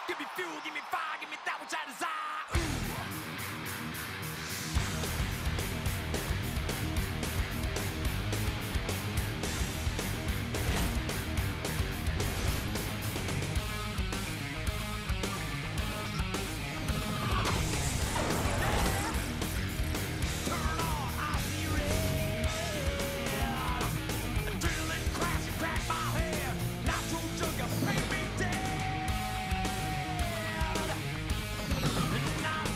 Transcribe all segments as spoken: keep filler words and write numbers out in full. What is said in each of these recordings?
Give me fuel, give me fire, give me that which I desire. Ooh. Now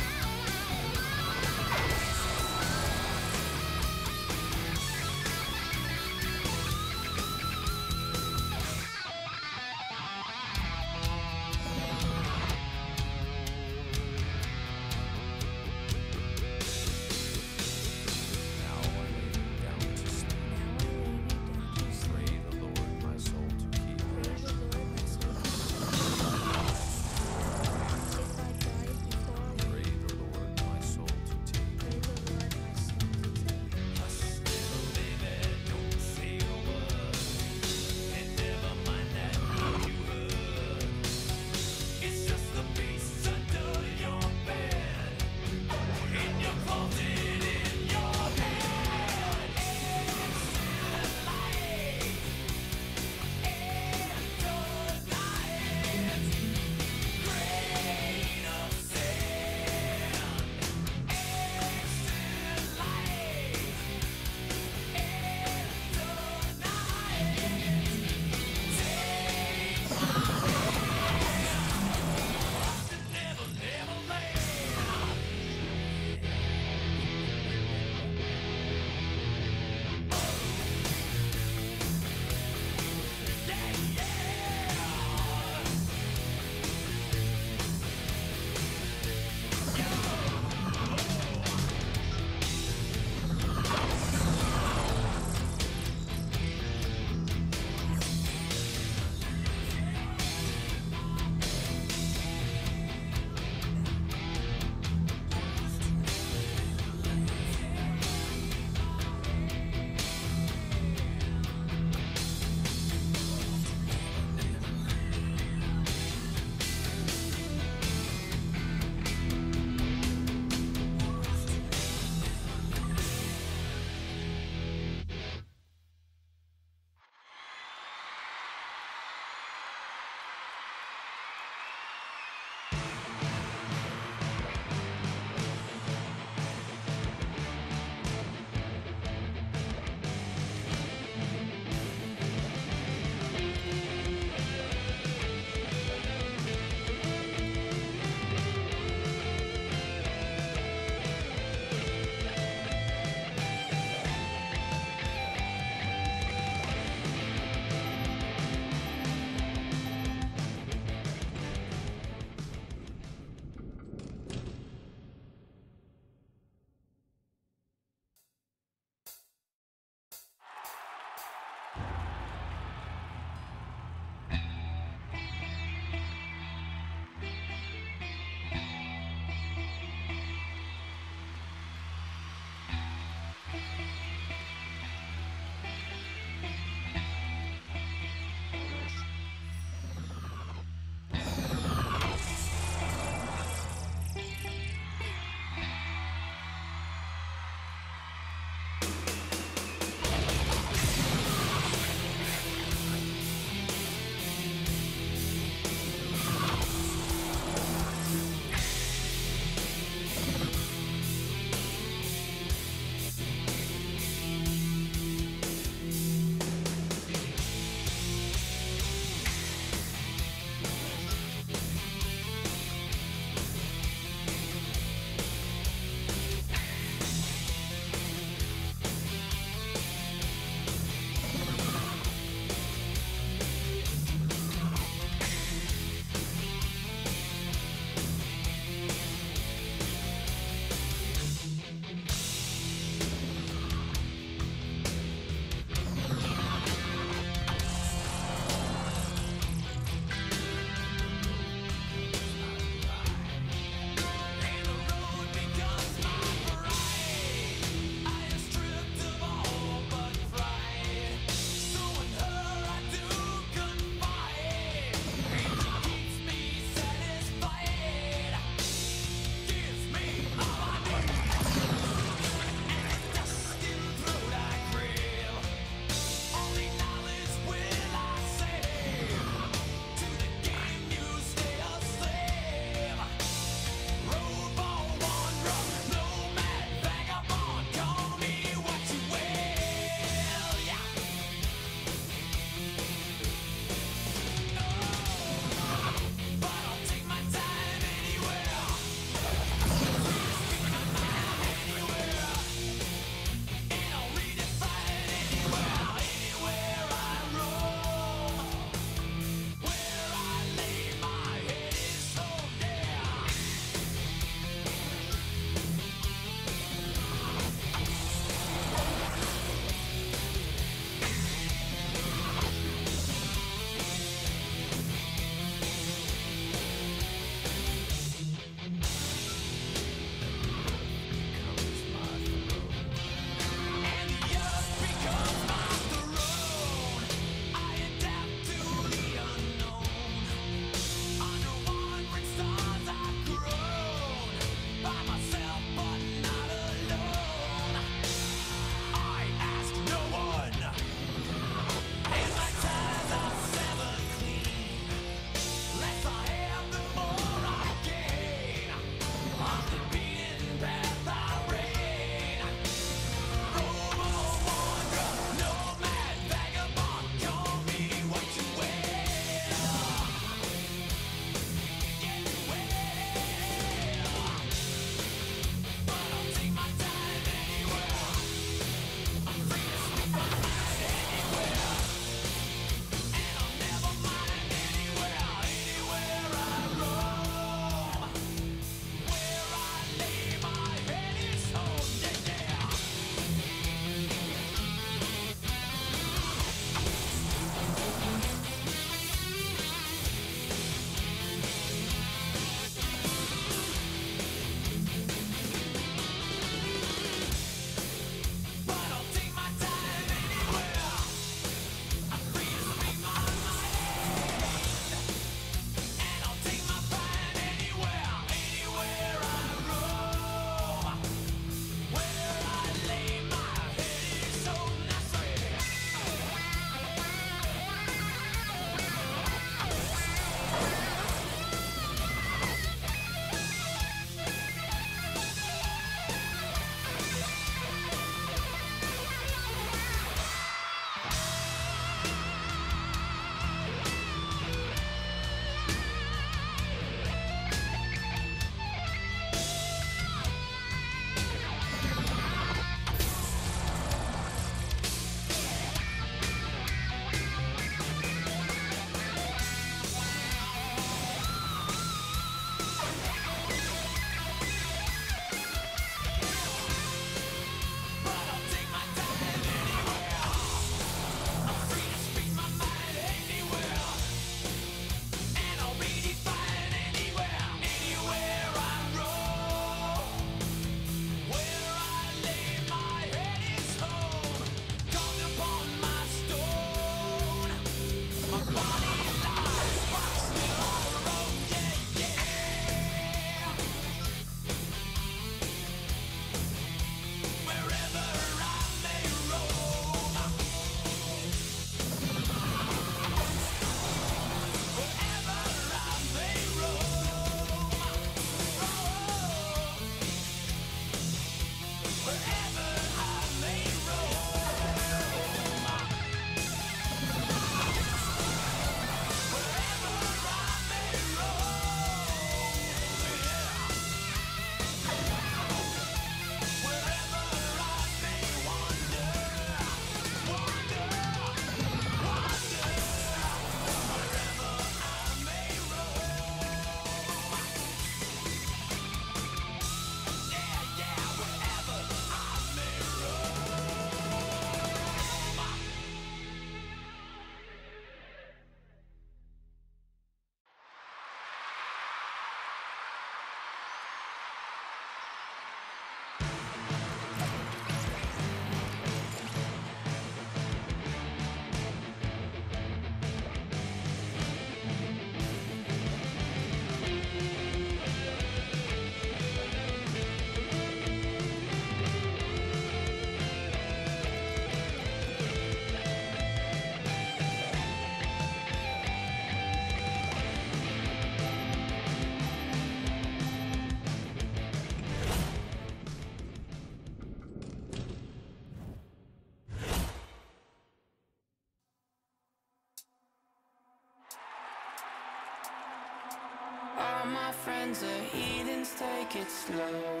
my friends are heathens, take it slow.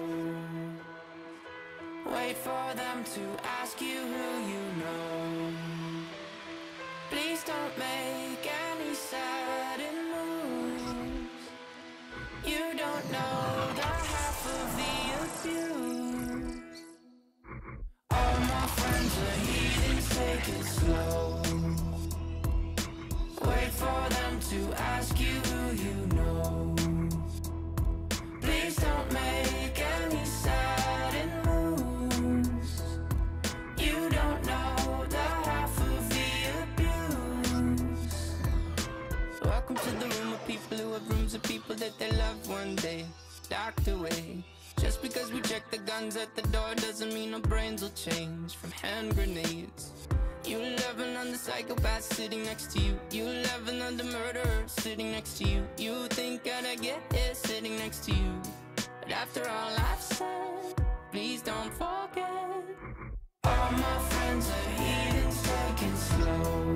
Wait for them to ask you who you know. Please don't make any sudden moves. You don't know the half of the abuse. All my friends are heathens, take it slow. Wait for them to ask you who you know. Please don't make any sudden moves. You don't know the half of the abuse. Welcome to the room of people who have rooms of people that they loved one day docked away. Just because we check the guns at the door doesn't mean our brains will change from hand grenades. You laughing on the psychopath sitting next to you. You laughing on the murderer sitting next to you. You think I'd get here sitting next to you. But after all I've said, please don't forget. All my friends are heathens, take it slow.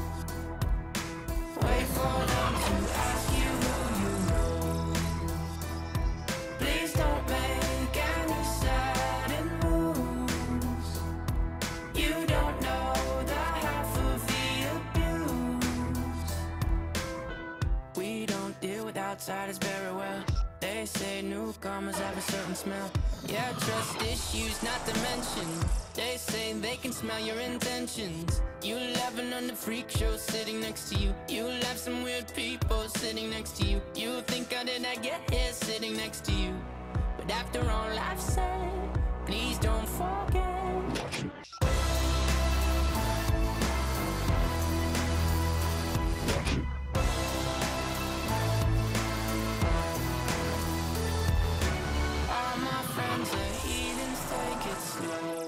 Wait for them to ask you who you know. Please don't make any sudden moves. You don't know the half of the abuse. We don't deal with outsiders very well. They say newcomers have a certain smell. Yeah, trust issues not to mention. They say they can smell your intentions. You laughing on the freak show sitting next to you. You laugh some weird people sitting next to you. You think how did I get here sitting next to you. But after all I've said, please don't forget. All my friends are heathens, take it slow.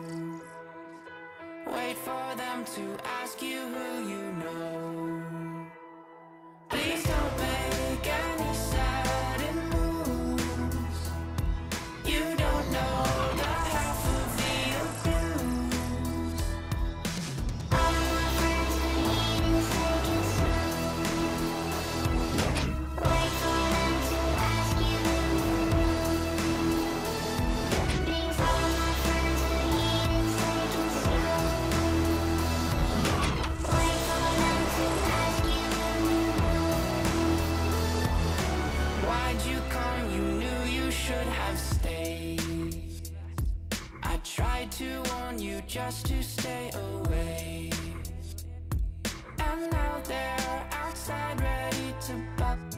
Wait for them to ask you who you know. Please don't make any sudden moves. You don't know the half of the abuse. All my friends are heathens, take it slow. Wait for them to ask you who you know. Please, all my friends are heathens, take it slow. Wait for them to ask you who you know. Why'd you come? You knew you should have stayed. I tried to warn you just to stay away. And now they're outside ready to pop